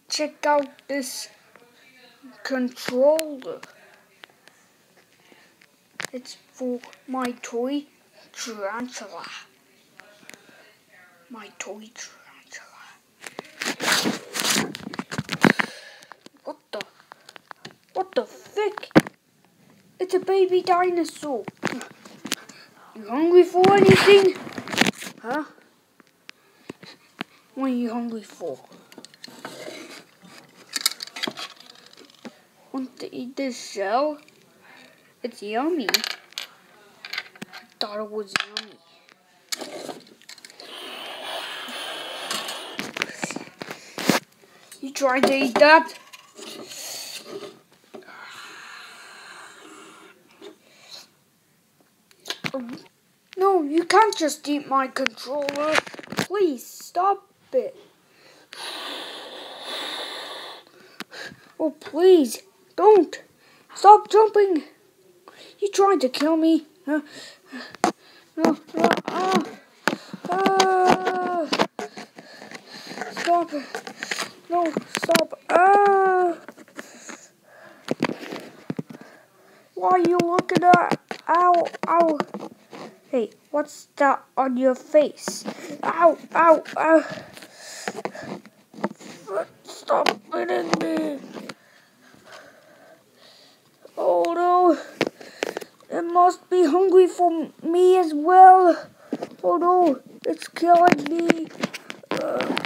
Check out this controller. It's for my toy tarantula. My toy tarantula. What the frick? It's a baby dinosaur. You hungry for anything? Huh? What are you hungry for? Want to eat this shell? It's yummy. I thought it was yummy. You trying to eat that? No, you can't just eat my controller. Please, stop it. Oh, please, don't. Stop jumping. You trying to kill me? Huh? No, Stop it. No, stop. Why are you looking at? Ow, ow. Hey, what's that on your face? Ow, ow, ow. Stop hitting me. Oh no. It must be hungry for me as well. Oh no, it's killing me.